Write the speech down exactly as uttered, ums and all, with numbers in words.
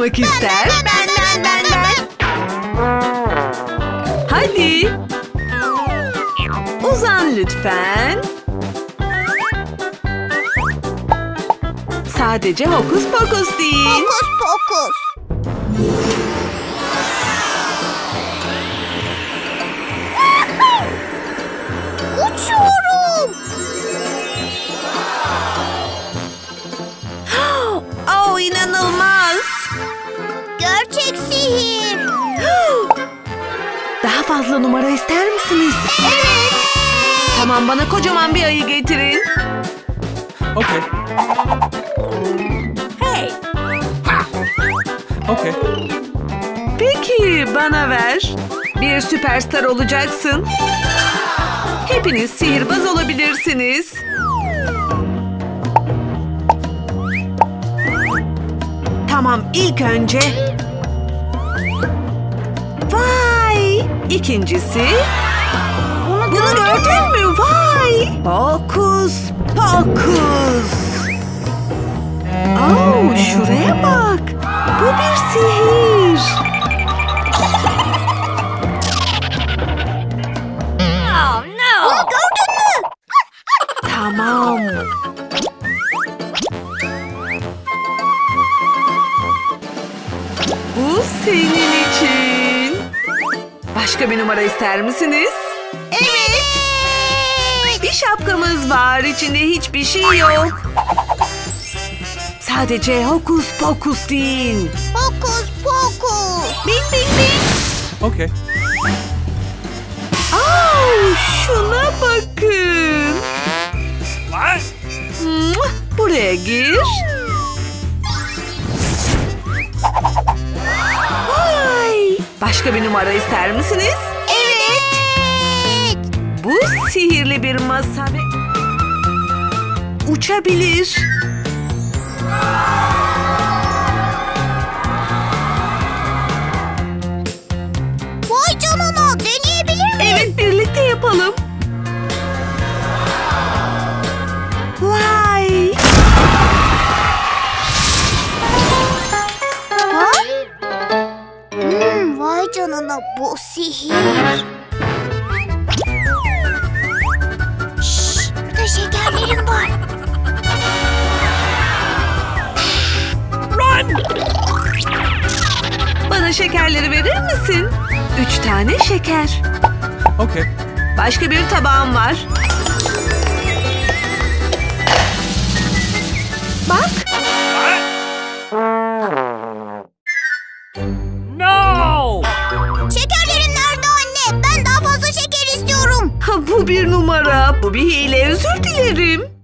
olmak ister? Ben, ben, ben, ben, ben. Hadi. Uzan lütfen. Sadece hokus pokus değil. Fokus pokus. Uçuyorum. Oh, inanılmaz. Gerçek sihir. Daha fazla numara ister misiniz? Evet. Tamam, bana kocaman bir ayı getirin. Okay. Hey. Okay. Peki, bana ver. Bir süperstar olacaksın. Hepiniz sihirbaz olabilirsiniz. Tamam, ilk önce... Vay! İkincisi... Bunu, Bunu gördün mü? Vay! Fokus pokus. Oh, şuraya bak. Bu bir sihir. Oh, no. Bunu gördün mü? Tamam. Bu senin için. Başka bir numara ister misiniz? Evet. Bir şapkamız var. İçinde hiçbir şey yok. Sadece hokus pokus değil. Fokus pokus. Bing bing bing. Okay. Oh, şuna bakın. What? Mua, buraya gir. Vay. Başka bir numara ister misiniz? Evet. Bu sihirli bir masa ve uçabilir. Vay canına, deneyebilir miyim? Evet, birlikte yapalım. Vay. Ha? Hmm, vay canına, bu sihir. Şşş, burada şekerlerim var. Bana şekerleri verir misin? Üç tane şeker. Okay. Başka bir tabağım var. Bak. No! Şekerlerim nerede anne? Ben daha fazla şeker istiyorum. Ha, bu bir numara. Bu bir hile. Özür dilerim.